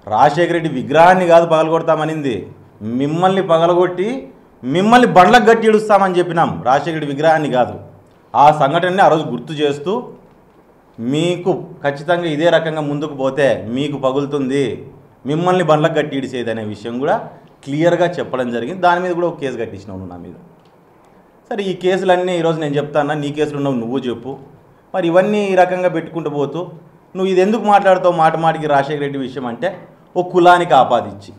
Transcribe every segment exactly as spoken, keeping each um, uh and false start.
రాజశేఖర రెడ్డి విగ్రహాన్ని కాదు పగలగొడతామనింది, మిమ్మల్ని పగలగొట్టి మిమ్మల్ని బండ్లకు గట్టి ఇడుస్తామని చెప్పినాం, రాజశేఖర రెడ్డి విగ్రహాన్ని కాదు. ఆ సంఘటనని ఆ రోజు గుర్తు చేస్తూ మీకు ఖచ్చితంగా ఇదే రకంగా ముందుకు పోతే మీకు పగులుతుంది, మిమ్మల్ని బండ్లకు గట్టి ఇడిసేది అనే విషయం కూడా క్లియర్గా చెప్పడం జరిగింది. దాని మీద కూడా ఒక కేసు కట్టించినావు నా మీద. సరే, ఈ కేసులన్నీ ఈరోజు నేను చెప్తానా, నీ కేసులు ఉన్నావు నువ్వు చెప్పు. మరి ఇవన్నీ ఈ రకంగా పెట్టుకుంటూ పోతూ నువ్వు ఇది ఎందుకు మాట్లాడుతావు మాట మాటికి రాజశేఖర రెడ్డి విషయం అంటే, ఒక కులానికి ఆపాదించి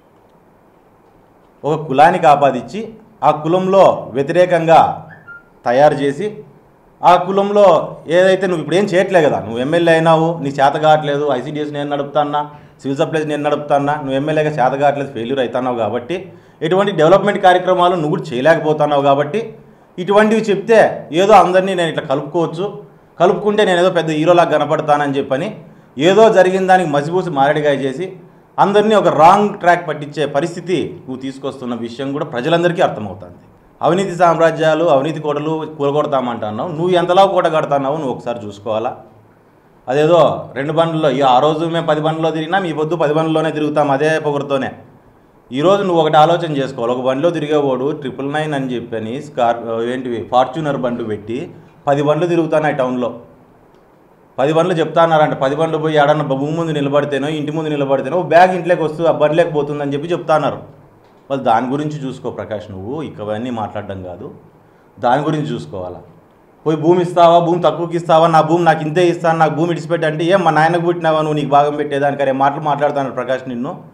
ఒక కులానికి ఆపాదించి ఆ కులంలో వ్యతిరేకంగా తయారు చేసి ఆ కులంలో ఏదైతే నువ్వు ఇప్పుడు ఏం చేయట్లే కదా, నువ్వు ఎమ్మెల్యే అయినావు, నీ చేత కావట్లేదు, ఐసీడీఎస్ నేను నడుపుతాన్నా, సివిల్ సప్లైస్ నేను నడుపుతాన్నా, నువ్వు ఎమ్మెల్యేగా చేత కావట్లేదు, ఫెయిల్యూర్ అవుతున్నావు కాబట్టి, ఎటువంటి డెవలప్మెంట్ కార్యక్రమాలు నువ్వు కూడా చేయలేకపోతున్నావు కాబట్టి ఇటువంటివి చెప్తే ఏదో అందరినీ నేను ఇట్లా కలుపుకోవచ్చు, కలుపుకుంటే నేను ఏదో పెద్ద హీరోలాగా కనపడతానని చెప్పని ఏదో జరిగిన దానికి మసిపూసి మారేడుగాయ చేసి అందరినీ ఒక రాంగ్ ట్రాక్ పట్టించే పరిస్థితి నువ్వు తీసుకొస్తున్న విషయం కూడా ప్రజలందరికీ అర్థమవుతుంది. అవినీతి సామ్రాజ్యాలు, అవినీతి కోటలు కూలగొడతామంటున్నావు, నువ్వు ఎంతలా కోట కడతాన్నావు నువ్వు ఒకసారి చూసుకోవాలా. అదేదో రెండు బండ్లలో ఆ రోజు మేము పది బండ్లలో తిరిగినా మీ పొద్దు పది బండ్లలోనే తిరుగుతాం అదే పొగరుతోనే. ఈరోజు నువ్వు ఒకటి ఆలోచన చేసుకోవాలి, ఒక బండిలో తిరిగేవాడు ట్రిపుల్ నైన్ అని చెప్పని స్కార్ ఏంటివి ఫార్చ్యూనర్ బండ్లు పెట్టి పది బండ్లు తిరుగుతున్నాయి టౌన్లో, పది బండ్లు చెప్తాన్నారంట, పది బండ్లు పోయి ఆడన్న భూమి ముందు నిలబడితేనో ఇంటి ముందు నిలబడితేనో బ్యాగ్ ఇంట్లోకి వస్తూ ఆ బండ్లోకి పోతుందని చెప్పి చెప్తున్నారు. వాళ్ళు దాని గురించి చూసుకో ప్రకాష్, నువ్వు ఇవన్నీ మాట్లాడడం కాదు, దాని గురించి చూసుకోవాలా. పోయి భూమి ఇస్తావా, భూమి తక్కువకి ఇస్తావా, నా భూమి నాకు ఇంతే ఇస్తాను, నాకు భూమి ఇడిచిపెట్టి అంటే ఏం మా నాయనకు పుట్టినావా నువ్వు, నీకు భాగం పెట్టేదానికనే మాటలు మాట్లాడుతున్నాడు ప్రకాష్ నిన్ను.